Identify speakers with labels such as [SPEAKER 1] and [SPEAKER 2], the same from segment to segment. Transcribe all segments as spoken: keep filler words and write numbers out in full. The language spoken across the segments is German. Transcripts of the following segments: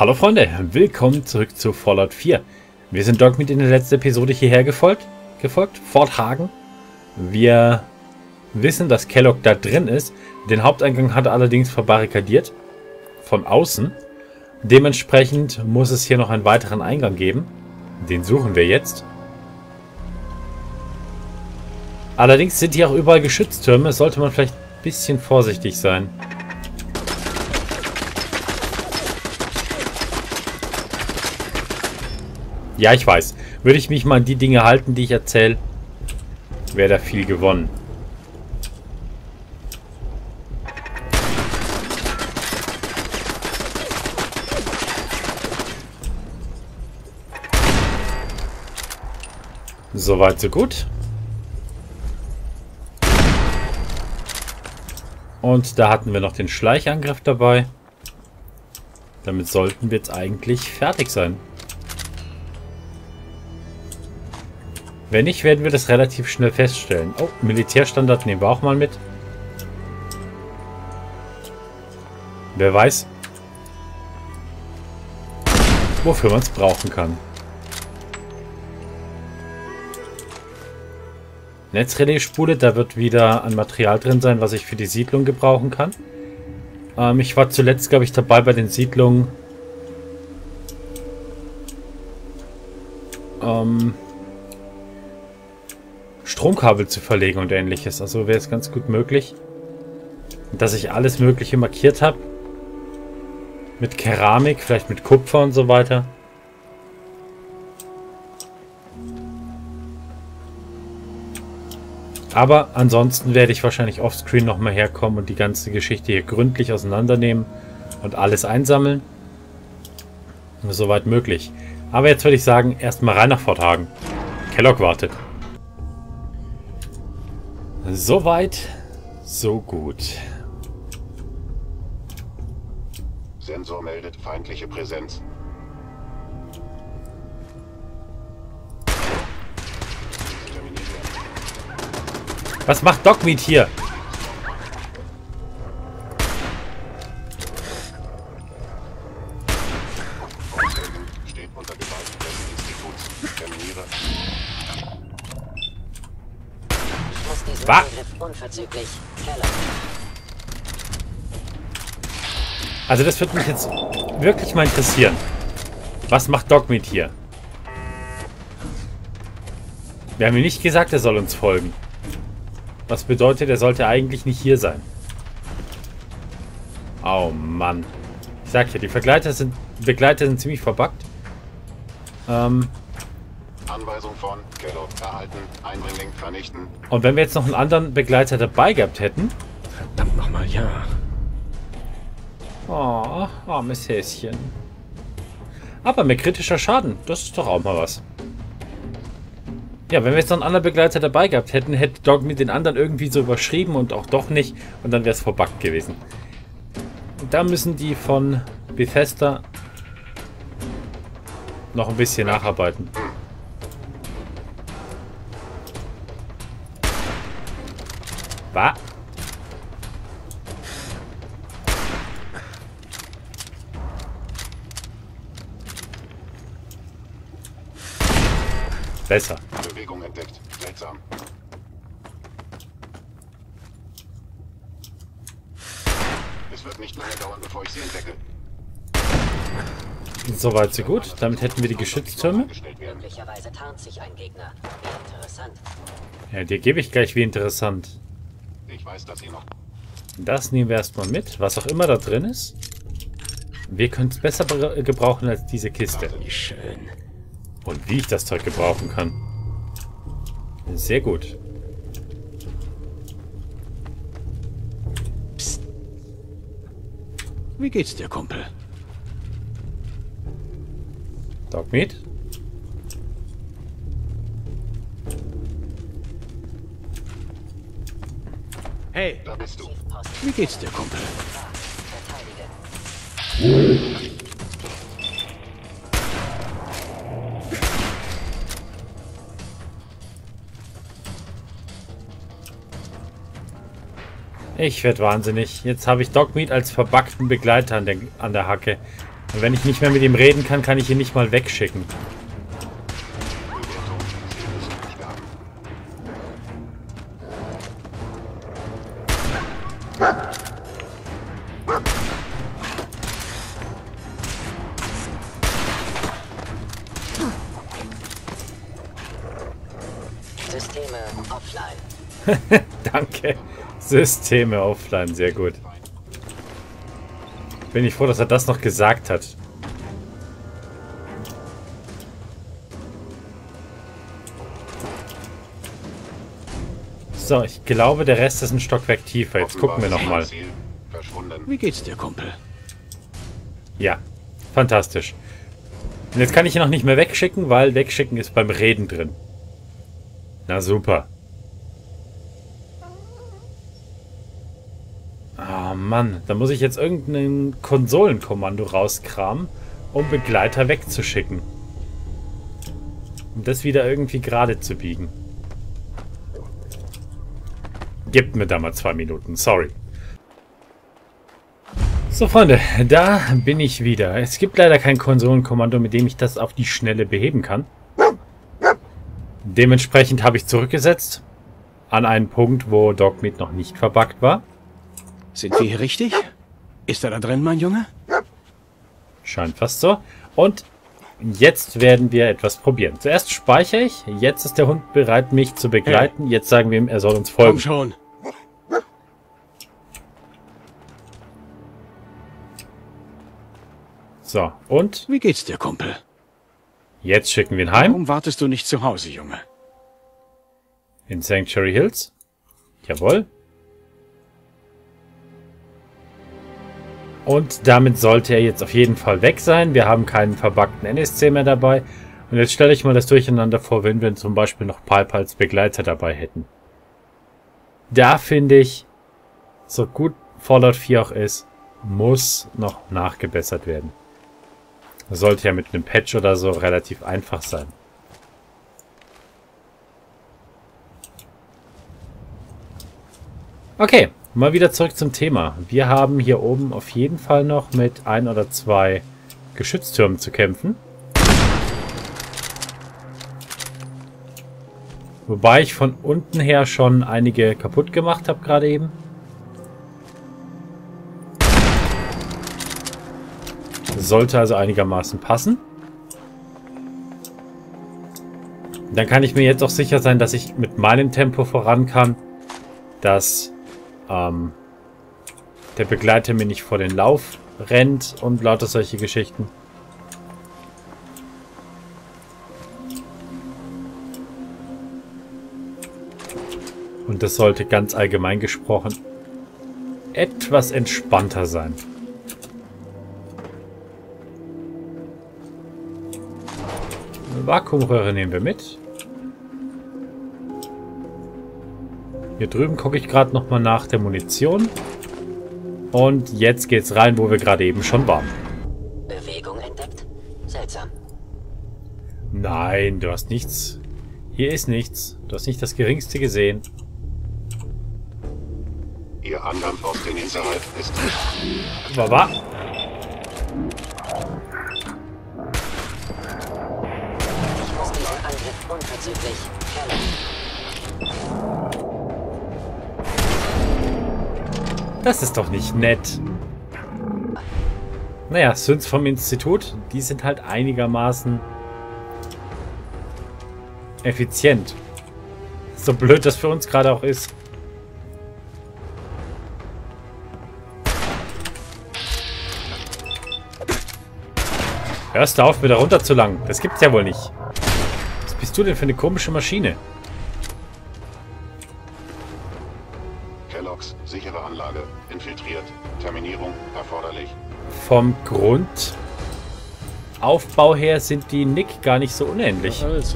[SPEAKER 1] Hallo Freunde, willkommen zurück zu Fallout vier. Wir sind Dogmeat in der letzten Episode hierher gefolgt, gefolgt, Fort Hagen. Wir wissen, dass Kellogg da drin ist. Den Haupteingang hat er allerdings verbarrikadiert, von außen. Dementsprechend muss es hier noch einen weiteren Eingang geben. Den suchen wir jetzt. Allerdings sind hier auch überall Geschütztürme, sollte man vielleicht ein bisschen vorsichtig sein. Ja, ich weiß. Würde ich mich mal an die Dinge halten, die ich erzähle, wäre da viel gewonnen. Soweit, so gut. Und da hatten wir noch den Schleichangriff dabei. Damit sollten wir jetzt eigentlich fertig sein. Wenn nicht, werden wir das relativ schnell feststellen. Oh, Militärstandard nehmen wir auch mal mit. Wer weiß, wofür man es brauchen kann. Netzrelais-Spule, da wird wieder an Material drin sein, was ich für die Siedlung gebrauchen kann. Ähm, ich war zuletzt, glaube ich, dabei bei den Siedlungen. Ähm... Stromkabel zu verlegen und ähnliches. Also wäre es ganz gut möglich, dass ich alles Mögliche markiert habe. Mit Keramik, vielleicht mit Kupfer und so weiter. Aber ansonsten werde ich wahrscheinlich offscreen nochmal herkommen und die ganze Geschichte hier gründlich auseinandernehmen und alles einsammeln. Soweit möglich. Aber jetzt würde ich sagen, erstmal rein nach Fort Hagen. Kellogg wartet. Soweit, so gut.
[SPEAKER 2] Sensor meldet feindliche Präsenz.
[SPEAKER 1] Was macht Dogmeat hier?
[SPEAKER 2] Steht unter Gewalt des Instituts. Terminiere.
[SPEAKER 1] Was?
[SPEAKER 3] Unverzüglich.
[SPEAKER 1] Also das würde mich jetzt wirklich mal interessieren. Was macht Dogmeat hier? Wir haben ihm nicht gesagt, er soll uns folgen. Was bedeutet, er sollte eigentlich nicht hier sein. Oh Mann. Ich sag ja, die Begleiter sind, Begleiter sind ziemlich verbuggt. Ähm...
[SPEAKER 2] Anweisung von Kellogg erhalten. Eindringling vernichten.
[SPEAKER 1] Und wenn wir jetzt noch einen anderen Begleiter dabei gehabt hätten.
[SPEAKER 4] Verdammt nochmal, ja.
[SPEAKER 1] Oh, armes Häschen. Aber mehr kritischer Schaden. Das ist doch auch mal was. Ja, wenn wir jetzt noch einen anderen Begleiter dabei gehabt hätten, hätte Dogmeat den anderen irgendwie so überschrieben und auch doch nicht. Und dann wäre es verbuggt gewesen. Und da müssen die von Bethesda noch ein bisschen nacharbeiten. Was? Besser.
[SPEAKER 2] Bewegung entdeckt. Seltsam. Es wird nicht lange dauern, bevor ich sie entdecke.
[SPEAKER 1] Soweit so gut. Damit hätten wir die Geschütztürme.
[SPEAKER 3] Möglicherweise tarnt sich ein Gegner. Wie interessant.
[SPEAKER 1] Ja, dir gebe ich gleich wie interessant.
[SPEAKER 2] Ich weiß, dass sie noch...
[SPEAKER 1] Das nehmen wir erstmal mit. Was auch immer da drin ist. Wir können es besser gebrauchen als diese Kiste.
[SPEAKER 4] Wie schön.
[SPEAKER 1] Und wie ich das Zeug gebrauchen kann. Sehr gut.
[SPEAKER 4] Psst. Wie geht's dir, Kumpel?
[SPEAKER 1] Dogmeat?
[SPEAKER 4] Hey,
[SPEAKER 2] Da bist du.
[SPEAKER 4] wie geht's dir, Kumpel?
[SPEAKER 1] Ich werde wahnsinnig. Jetzt habe ich Dogmeat als verbuggten Begleiter an der, an der Hacke. Und wenn ich nicht mehr mit ihm reden kann, kann ich ihn nicht mal wegschicken.
[SPEAKER 3] Systeme offline.
[SPEAKER 1] Danke. Systeme offline, sehr gut. Bin ich froh, dass er das noch gesagt hat. So, ich glaube, der Rest ist ein Stockwerk tiefer. Jetzt gucken wir nochmal.
[SPEAKER 4] Wie geht's dir, Kumpel?
[SPEAKER 1] Ja, fantastisch. Und jetzt kann ich ihn noch nicht mehr wegschicken, weil wegschicken ist beim Reden drin. Na super. Ah, Mann. Da muss ich jetzt irgendein Konsolenkommando rauskramen, um Begleiter wegzuschicken. Um das wieder irgendwie gerade zu biegen. Gebt mir da mal zwei Minuten. Sorry. So, Freunde. Da bin ich wieder. Es gibt leider kein Konsolenkommando, mit dem ich das auf die Schnelle beheben kann. Dementsprechend habe ich zurückgesetzt. An einen Punkt, wo Dogmeat noch nicht verbuggt war.
[SPEAKER 4] Sind wir hier richtig? Ist er da drin, mein Junge?
[SPEAKER 1] Scheint fast so. Und jetzt werden wir etwas probieren. Zuerst speichere ich. Jetzt ist der Hund bereit, mich zu begleiten. Jetzt sagen wir ihm, er soll uns folgen.
[SPEAKER 4] Komm schon.
[SPEAKER 1] So, und
[SPEAKER 4] Wie geht's dir, Kumpel?
[SPEAKER 1] jetzt schicken wir ihn heim.
[SPEAKER 4] Warum wartest du nicht zu Hause, Junge?
[SPEAKER 1] In Sanctuary Hills. Jawohl. Und damit sollte er jetzt auf jeden Fall weg sein. Wir haben keinen verbuggten N S C mehr dabei. Und jetzt stelle ich mal das Durcheinander vor, wenn wir zum Beispiel noch Pipe als Begleiter dabei hätten. Da finde ich, so gut Fallout vier auch ist, muss noch nachgebessert werden. Das sollte ja mit einem Patch oder so relativ einfach sein. Okay, mal wieder zurück zum Thema. Wir haben hier oben auf jeden Fall noch mit ein oder zwei Geschütztürmen zu kämpfen. Wobei ich von unten her schon einige kaputt gemacht habe gerade eben. Sollte also einigermaßen passen. Dann kann ich mir jetzt auch sicher sein, dass ich mit meinem Tempo voran kann, dass ähm, der Begleiter mir nicht vor den Lauf rennt und lauter solche Geschichten. Und das sollte ganz allgemein gesprochen etwas entspannter sein. Eine Vakuumröhre nehmen wir mit. Hier drüben gucke ich gerade nochmal nach der Munition. Und jetzt geht's rein, wo wir gerade eben schon waren.
[SPEAKER 3] Bewegung entdeckt? Seltsam.
[SPEAKER 1] Nein, du hast nichts. Hier ist nichts. Du hast nicht das Geringste gesehen.
[SPEAKER 2] Ihr Andampf aus den Hinterhalt ist...
[SPEAKER 1] Baba.
[SPEAKER 3] Ich muss diesen Angriff unverzüglich kennen.
[SPEAKER 1] Das ist doch nicht nett. Naja, Synths vom Institut, die sind halt einigermaßen effizient. So blöd das für uns gerade auch ist. Hörst du auf, mir da runter zu langen? Das gibt's ja wohl nicht. Was bist du denn für eine komische Maschine?
[SPEAKER 2] Kellogg's sichere Anlage infiltriert. Terminierung erforderlich.
[SPEAKER 1] Vom Grundaufbau her sind die Nick gar nicht so unähnlich.
[SPEAKER 4] Also.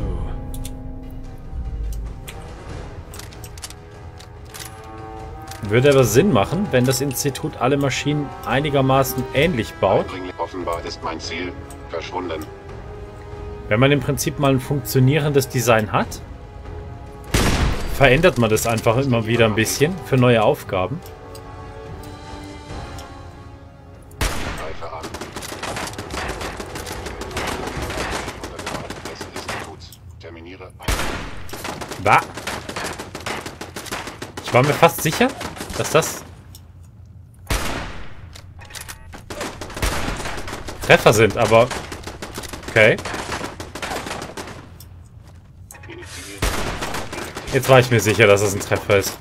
[SPEAKER 1] Würde aber Sinn machen, wenn das Institut alle Maschinen einigermaßen ähnlich baut.
[SPEAKER 2] Offenbar ist mein Ziel verschwunden.
[SPEAKER 1] Wenn man im Prinzip mal ein funktionierendes Design hat, verändert man das einfach immer wieder ein bisschen für neue Aufgaben.
[SPEAKER 2] Greife an.
[SPEAKER 1] Wa? Ich war mir fast sicher, dass das Treffer sind, aber okay. Jetzt war ich mir sicher, dass es ein Treffer ist.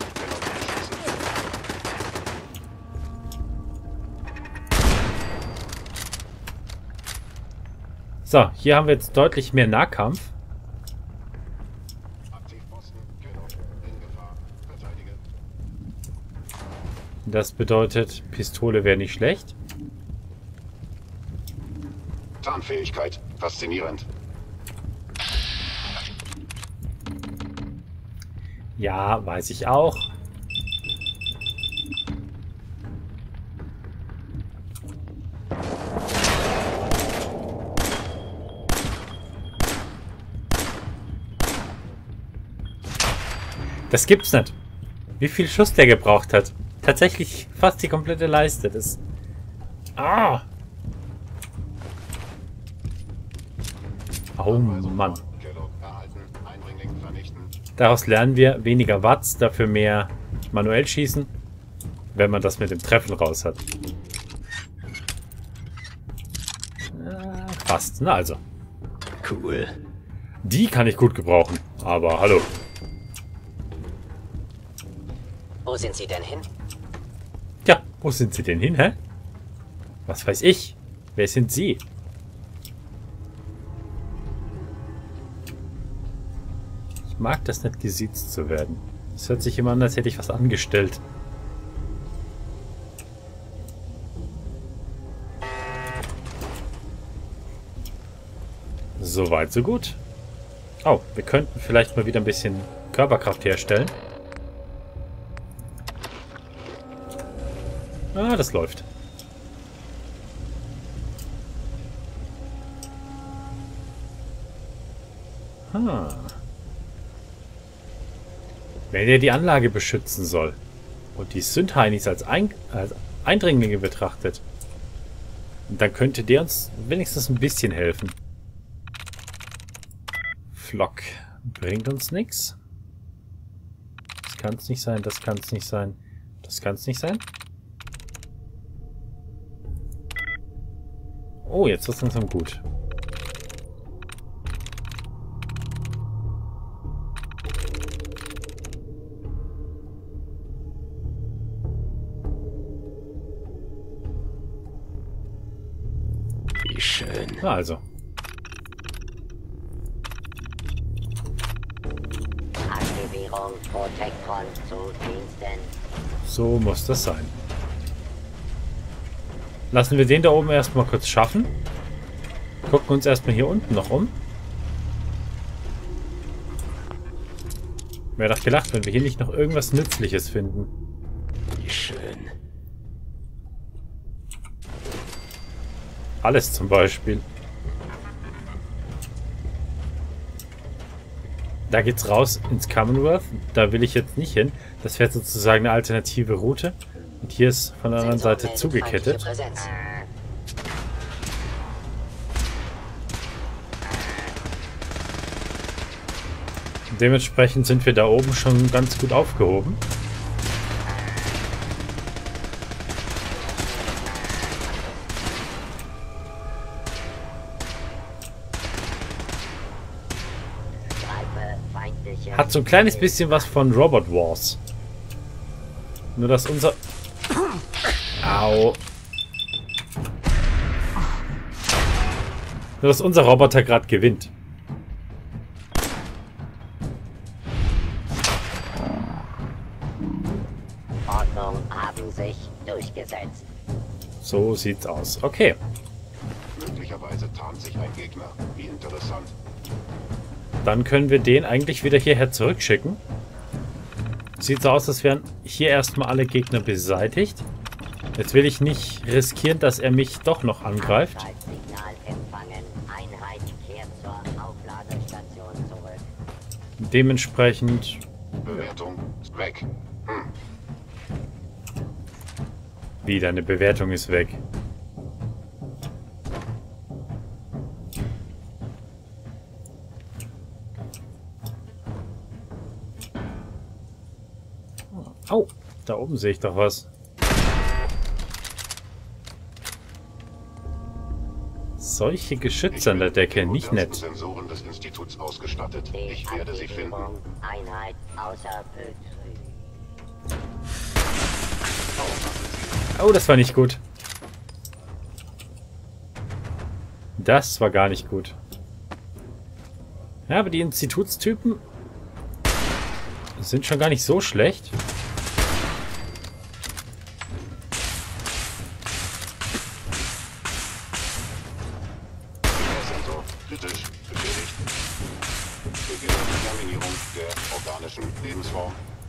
[SPEAKER 1] So, hier haben wir jetzt deutlich mehr Nahkampf. Das bedeutet, Pistole wäre nicht schlecht.
[SPEAKER 2] Tarnfähigkeit. Faszinierend.
[SPEAKER 1] Ja, weiß ich auch. Das gibt's nicht. Wie viel Schuss der gebraucht hat. Tatsächlich fast die komplette Leiste. Das. Ah! Oh Mann. Daraus lernen wir weniger Watts, dafür mehr manuell schießen, wenn man das mit dem Treffen raus hat. Äh, fast. Na also.
[SPEAKER 4] Cool.
[SPEAKER 1] Die kann ich gut gebrauchen. Aber hallo.
[SPEAKER 3] Wo sind Sie denn hin?
[SPEAKER 1] Ja, wo sind Sie denn hin, hä? Was weiß ich? Wer sind Sie? Ich mag das nicht, gesiezt zu werden. Es hört sich immer an, als hätte ich was angestellt. So weit, so gut. Oh, wir könnten vielleicht mal wieder ein bisschen Körperkraft herstellen. Ah, das läuft. Ah. Wenn er die Anlage beschützen soll und die Sündheinis als, Ein als Eindringlinge betrachtet, dann könnte der uns wenigstens ein bisschen helfen. Flock bringt uns nichts. Das kann es nicht sein, das kann es nicht sein, das kann es nicht sein. Oh, jetzt wird es langsam gut.
[SPEAKER 4] Wie schön.
[SPEAKER 1] Na also.
[SPEAKER 3] Aktivierung Protektron zu Diensten.
[SPEAKER 1] So muss das sein. Lassen wir den da oben erstmal kurz schaffen. Gucken uns erstmal hier unten noch um. Wäre doch gelacht, wenn wir hier nicht noch irgendwas Nützliches finden.
[SPEAKER 4] Wie schön.
[SPEAKER 1] Alles zum Beispiel. Da geht's raus ins Commonwealth. Da will ich jetzt nicht hin. Das wäre sozusagen eine alternative Route. Und hier ist von der anderen Seite zugekettet. Dementsprechend sind wir da oben schon ganz gut aufgehoben. Hat so ein kleines bisschen was von Robot Wars. Nur dass unser... Au. Nur dass unser Roboter gerade gewinnt.
[SPEAKER 3] Ordnung haben sich durchgesetzt.
[SPEAKER 1] So sieht's aus. Okay.
[SPEAKER 2] Möglicherweise tarnt sich ein Gegner. Wie interessant.
[SPEAKER 1] Dann können wir den eigentlich wieder hierher zurückschicken. Sieht so aus, als wären hier erstmal alle Gegner beseitigt. Jetzt will ich nicht riskieren, dass er mich doch noch angreift.
[SPEAKER 3] Signal empfangen. Einheit kehrt zur Aufladestation zurück.
[SPEAKER 1] Dementsprechend...
[SPEAKER 2] Bewertung weg. Hm.
[SPEAKER 1] Wieder eine Bewertung ist weg. Au, da oben sehe ich doch was. Solche Geschütze an der Decke, nicht nett.
[SPEAKER 2] Sensoren des Instituts ausgestattet. Ich werde sie finden.
[SPEAKER 3] Einheit außer Betrieb.
[SPEAKER 1] Oh, das war nicht gut. Das war gar nicht gut. Ja, aber die Institutstypen sind schon gar nicht so schlecht.
[SPEAKER 2] Sensor kritisch beschädigt. Beginne Terminierung der organischen Lebensform.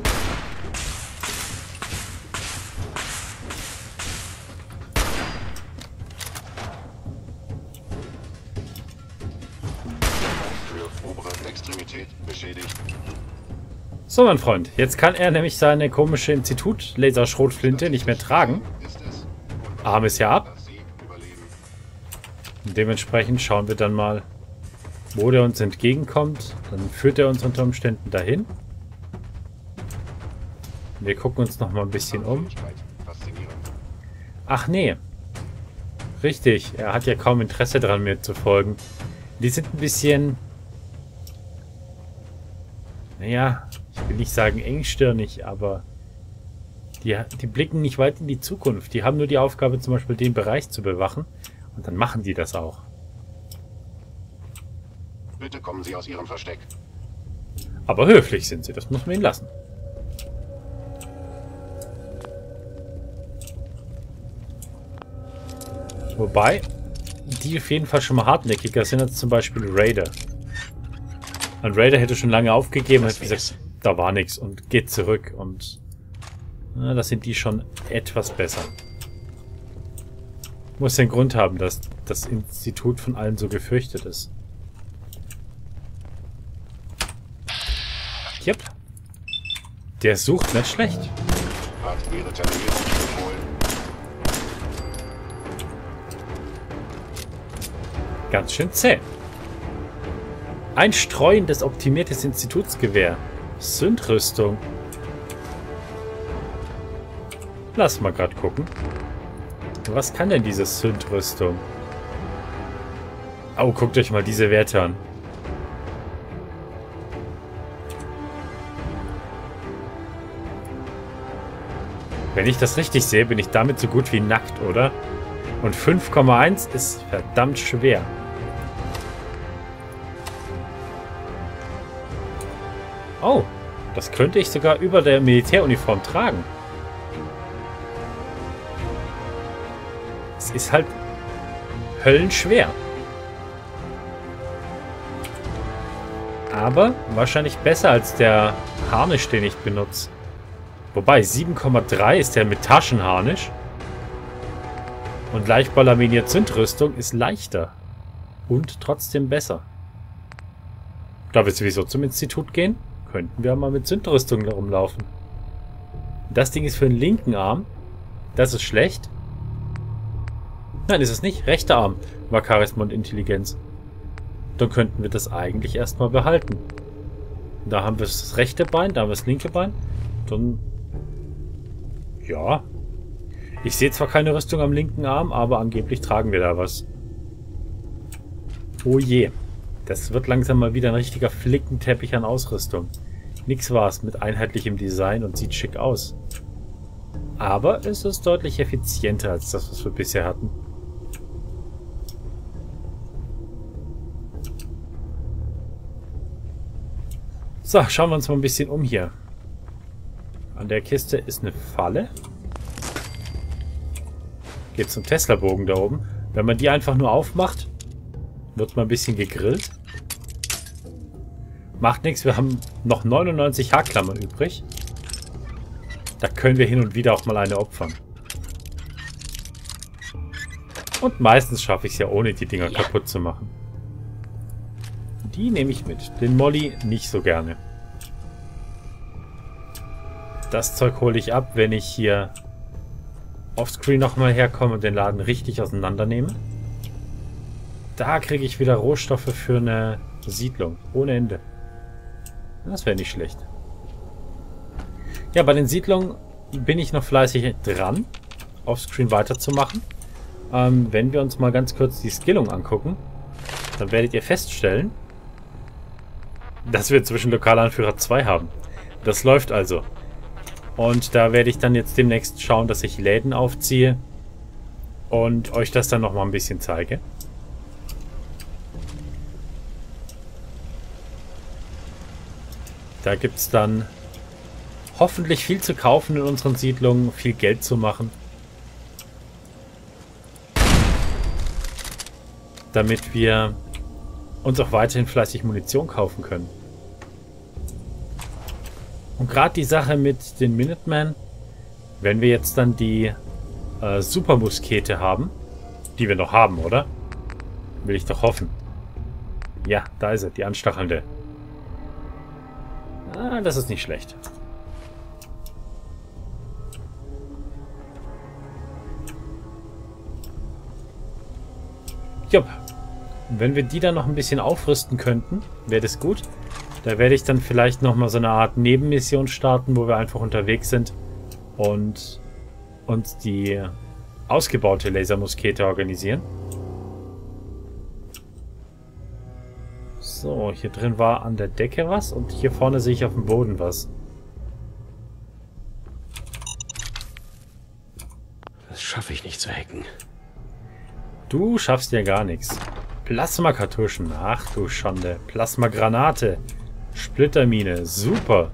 [SPEAKER 2] Für obere Extremität beschädigt.
[SPEAKER 1] So, mein Freund. Jetzt kann er nämlich seine komische Institut-Laserschrotflinte nicht mehr tragen.
[SPEAKER 2] Ist es?
[SPEAKER 1] Arm ist ja ab.
[SPEAKER 2] Dass Sie überleben.
[SPEAKER 1] Und dementsprechend schauen wir dann mal, wo der uns entgegenkommt. Dann führt er uns unter Umständen dahin. Wir gucken uns noch mal ein bisschen um.
[SPEAKER 2] Faszinierend.
[SPEAKER 1] Ach nee. Richtig, er hat ja kaum Interesse daran, mir zu folgen. Die sind ein bisschen... Naja, ich will nicht sagen engstirnig, aber... Die, die blicken nicht weit in die Zukunft. Die haben nur die Aufgabe, zum Beispiel den Bereich zu bewachen. Und dann machen die das auch.
[SPEAKER 2] Bitte kommen Sie aus Ihrem Versteck.
[SPEAKER 1] Aber höflich sind sie, das muss man ihnen lassen. Wobei, die auf jeden Fall schon mal hartnäckiger sind als zum Beispiel Raider. Ein Raider hätte schon lange aufgegeben und hätte gesagt, da war nichts und geht zurück. Und na, das sind die schon etwas besser. Muss ja einen Grund haben, dass das Institut von allen so gefürchtet ist. Yep. Der sucht nicht schlecht.
[SPEAKER 2] Hat Ihre Terminierung empfohlen.
[SPEAKER 1] Ganz schön zäh. Ein streuendes, optimiertes Institutsgewehr. Sündrüstung. Lass mal gerade gucken. Was kann denn diese Sündrüstung? Oh, guckt euch mal diese Werte an. Wenn ich das richtig sehe, bin ich damit so gut wie nackt, oder? Und fünf Komma eins ist verdammt schwer. Oh, das könnte ich sogar über der Militäruniform tragen. Es ist halt höllenschwer. Aber wahrscheinlich besser als der Harnisch, den ich benutze. Wobei, sieben Komma drei ist der mit Taschenharnisch. Und Leichtballaminier Zündrüstung ist leichter. Und trotzdem besser. Da wir sowieso zum Institut gehen, könnten wir mal mit Zündrüstung rumlaufen. Das Ding ist für den linken Arm. Das ist schlecht. Nein, ist es nicht. Rechter Arm war Charisma und Intelligenz. Dann könnten wir das eigentlich erstmal behalten. Da haben wir das rechte Bein, da haben wir das linke Bein. Dann... Ja. Ich sehe zwar keine Rüstung am linken Arm, aber angeblich tragen wir da was. Oh je. Das wird langsam mal wieder ein richtiger Flickenteppich an Ausrüstung. Nix war's mit einheitlichem Design und sieht schick aus. Aber es ist deutlich effizienter als das, was wir bisher hatten. So, schauen wir uns mal ein bisschen um hier. An der Kiste ist eine Falle. Geht zum Tesla-Bogen da oben. Wenn man die einfach nur aufmacht, wird man ein bisschen gegrillt. Macht nichts, wir haben noch neunundneunzig Haarklammern übrig. Da können wir hin und wieder auch mal eine opfern. Und meistens schaffe ich es ja ohne die Dinger kaputt zu machen. Die nehme ich mit. Den Molly nicht so gerne. Das Zeug hole ich ab, wenn ich hier offscreen nochmal herkomme und den Laden richtig auseinandernehme. Da kriege ich wieder Rohstoffe für eine Siedlung. Ohne Ende. Das wäre nicht schlecht. Ja, bei den Siedlungen bin ich noch fleißig dran, offscreen weiterzumachen. Ähm, wenn wir uns mal ganz kurz die Skillung angucken, dann werdet ihr feststellen, dass wir zwischen Lokalanführer zwei haben. Das läuft also. Und da werde ich dann jetzt demnächst schauen, dass ich Läden aufziehe und euch das dann nochmal ein bisschen zeige. Da gibt es dann hoffentlich viel zu kaufen in unseren Siedlungen, viel Geld zu machen. Damit wir uns auch weiterhin fleißig Munition kaufen können. Und gerade die Sache mit den Minutemen, wenn wir jetzt dann die äh, Supermuskete haben, die wir noch haben, oder? Will ich doch hoffen. Ja, da ist er, die anstachelnde. Ah, das ist nicht schlecht. Jupp. Wenn wir die dann noch ein bisschen aufrüsten könnten, wäre das gut. Da werde ich dann vielleicht nochmal so eine Art Nebenmission starten, wo wir einfach unterwegs sind und uns die ausgebaute Lasermuskete organisieren. So, hier drin war an der Decke was und hier vorne sehe ich auf dem Boden was.
[SPEAKER 4] Das schaffe ich nicht zu hacken.
[SPEAKER 1] Du schaffst ja gar nichts. Plasmakartuschen, ach du Schande. Plasmagranate. Splittermine, super.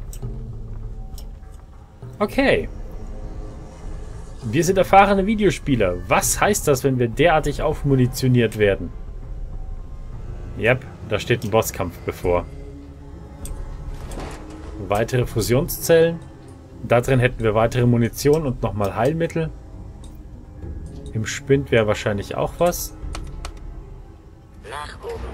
[SPEAKER 1] Okay. Wir sind erfahrene Videospieler. Was heißt das, wenn wir derartig aufmunitioniert werden? Yep, da steht ein Bosskampf bevor. Weitere Fusionszellen. Da drin hätten wir weitere Munition und nochmal Heilmittel. Im Spind wäre wahrscheinlich auch was.
[SPEAKER 3] Nach oben.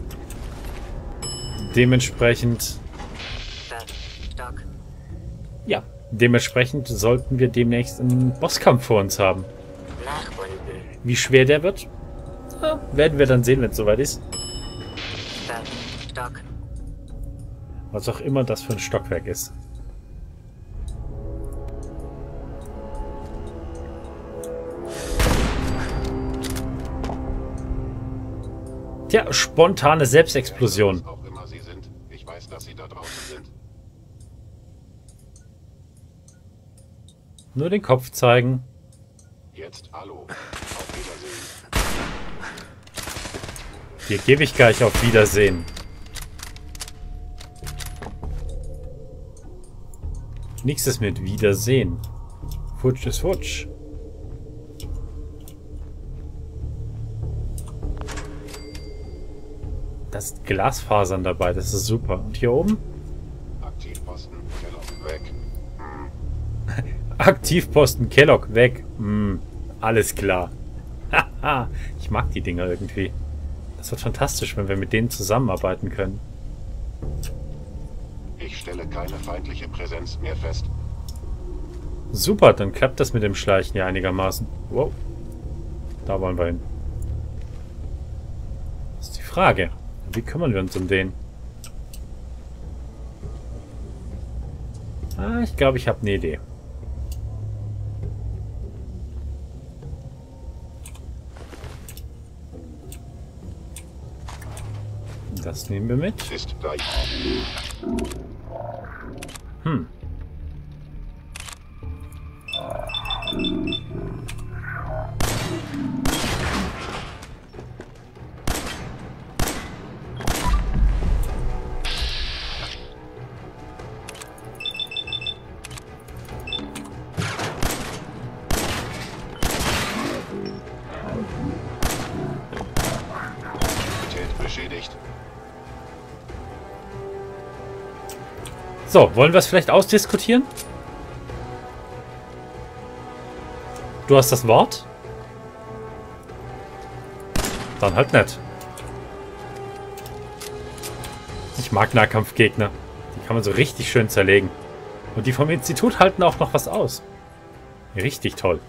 [SPEAKER 1] Dementsprechend...
[SPEAKER 3] Stock.
[SPEAKER 1] Ja, dementsprechend sollten wir demnächst einen Bosskampf vor uns haben.
[SPEAKER 3] Nach unten.
[SPEAKER 1] Wie schwer der wird, ja, werden wir dann sehen, wenn es soweit ist.
[SPEAKER 3] Stock.
[SPEAKER 1] Was auch immer das für ein Stockwerk ist. Tja, spontane Selbstexplosion.
[SPEAKER 2] Was auch immer sie sind. Ich weiß, dass sie da draußen sind.
[SPEAKER 1] Nur den Kopf zeigen.
[SPEAKER 2] Jetzt hallo. Auf Wiedersehen.
[SPEAKER 1] Dir gebe ich gleich auf Wiedersehen. Nichts ist mit Wiedersehen. Futsch ist futsch. Da sind Glasfasern dabei, das ist super. Und hier oben?
[SPEAKER 2] Aktivposten, Kellogg, weg.
[SPEAKER 1] Aktivposten, Kellogg, weg. Hm, alles klar. Haha, ich mag die Dinger irgendwie. Das wird fantastisch, wenn wir mit denen zusammenarbeiten können.
[SPEAKER 2] Ich stelle keine feindliche Präsenz mehr fest.
[SPEAKER 1] Super, dann klappt das mit dem Schleichen ja einigermaßen. Wow. Da wollen wir hin. Das ist die Frage. Wie kümmern wir uns um den? Ah, ich glaube, ich habe eine Idee. Das nehmen wir mit.
[SPEAKER 2] Ist da.
[SPEAKER 1] Hm.
[SPEAKER 2] Beschädigt.
[SPEAKER 1] So, wollen wir es vielleicht ausdiskutieren? Du hast das Wort? Dann halt nicht. Ich mag Nahkampfgegner. Die kann man so richtig schön zerlegen. Und die vom Institut halten auch noch was aus. Richtig toll.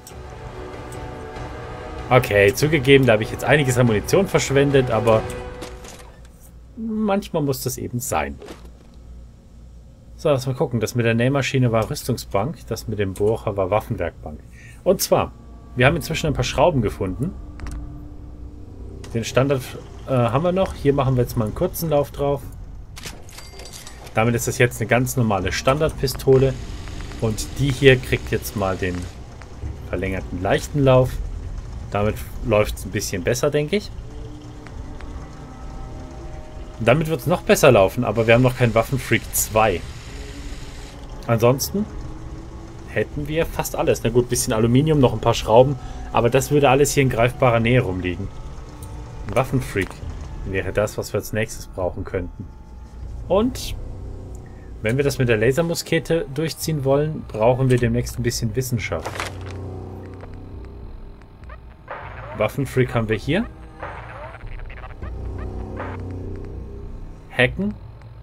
[SPEAKER 1] Okay, zugegeben, da habe ich jetzt einiges an Munition verschwendet, aber manchmal muss das eben sein. So, lass mal gucken. Das mit der Nähmaschine war Rüstungsbank. Das mit dem Bohrer war Waffenwerkbank. Und zwar, wir haben inzwischen ein paar Schrauben gefunden. Den Standard äh, haben wir noch. Hier machen wir jetzt mal einen kurzen Lauf drauf. Damit ist das jetzt eine ganz normale Standardpistole. Und die hier kriegt jetzt mal den verlängerten leichten Lauf. Damit läuft es ein bisschen besser, denke ich. Damit wird es noch besser laufen, aber wir haben noch kein Waffenfreak zwei. Ansonsten hätten wir fast alles. Na gut, ein bisschen Aluminium, noch ein paar Schrauben, aber das würde alles hier in greifbarer Nähe rumliegen. Ein Waffenfreak wäre das, was wir als nächstes brauchen könnten. Und wenn wir das mit der Lasermuskete durchziehen wollen, brauchen wir demnächst ein bisschen Wissenschaft. Waffenfreak haben wir hier. Hacken.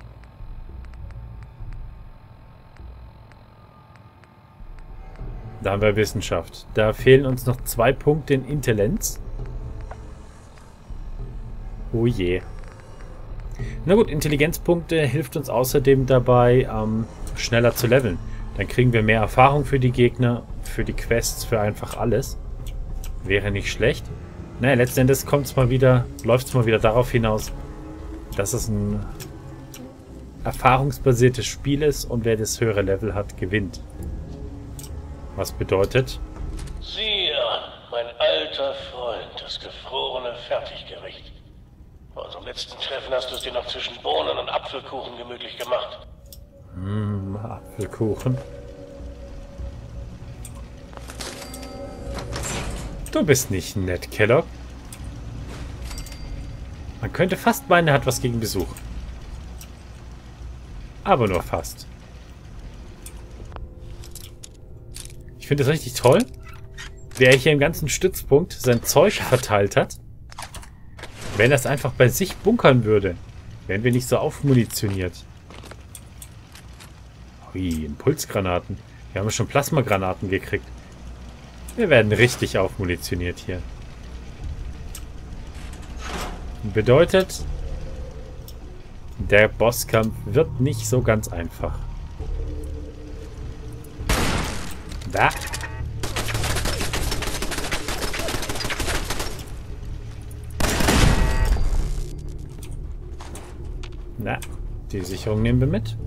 [SPEAKER 1] Da haben wir Wissenschaft. Da fehlen uns noch zwei Punkte in Intelligenz. Oh je. Na gut, Intelligenzpunkte hilft uns außerdem dabei, ähm, schneller zu leveln. Dann kriegen wir mehr Erfahrung für die Gegner, für die Quests, für einfach alles. Wäre nicht schlecht. Naja, letzten Endes kommt's mal wieder, läuft es mal wieder darauf hinaus, dass es ein erfahrungsbasiertes Spiel ist und wer das höhere Level hat, gewinnt. Was bedeutet?
[SPEAKER 5] Sieh an, mein alter Freund, das gefrorene Fertiggericht. Bei unserem letzten Treffen hast du es dir noch zwischen Bohnen und Apfelkuchen gemütlich gemacht.
[SPEAKER 1] Mmh, Apfelkuchen. Du bist nicht nett, Kellogg. Man könnte fast meinen, er hat was gegen Besuch. Aber nur fast. Ich finde das richtig toll, wer hier im ganzen Stützpunkt sein Zeug verteilt hat. Wenn er es einfach bei sich bunkern würde, wären wir nicht so aufmunitioniert. Ui, Impulsgranaten. Wir haben schon Plasmagranaten gekriegt. Wir werden richtig aufmunitioniert hier. Bedeutet, der Bosskampf wird nicht so ganz einfach. Da. Na, die Sicherung nehmen wir mit.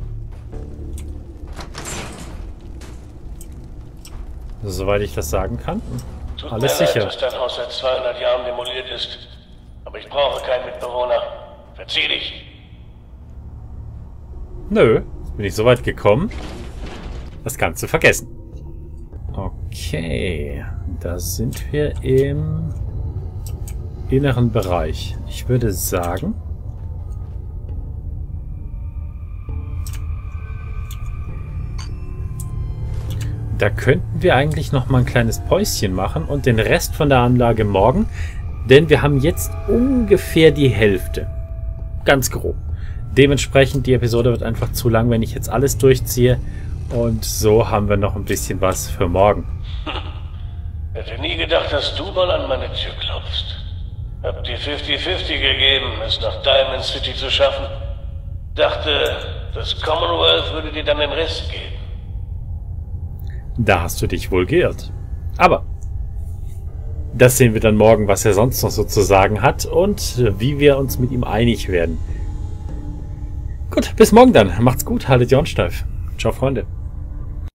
[SPEAKER 1] Soweit ich das sagen kann.
[SPEAKER 5] Tut
[SPEAKER 1] Alles
[SPEAKER 5] mir
[SPEAKER 1] sicher.
[SPEAKER 5] leid, dass dein Haus seit zweihundert Jahren demoliert ist. Aber ich brauche keinen Mitbewohner. Verzieh dich.
[SPEAKER 1] Nö, jetzt bin ich so weit gekommen. Das kannst du vergessen. Okay, da sind wir im inneren Bereich. Ich würde sagen, da könnten wir eigentlich noch mal ein kleines Päuschen machen und den Rest von der Anlage morgen, denn wir haben jetzt ungefähr die Hälfte. Ganz grob. Dementsprechend, die Episode wird einfach zu lang, wenn ich jetzt alles durchziehe. Und so haben wir noch ein bisschen was für morgen.
[SPEAKER 5] Hätte nie gedacht, dass du mal an meine Tür klopfst. Hab dir fünfzig fünfzig gegeben, es nach Diamond City zu schaffen. Dachte, das Commonwealth würde dir dann den Rest geben.
[SPEAKER 1] Da hast du dich wohl geirrt. Aber das sehen wir dann morgen, was er sonst noch so zu sagen hat und wie wir uns mit ihm einig werden. Gut, bis morgen dann. Macht's gut, haltet die Ohren steif. Ciao, Freunde.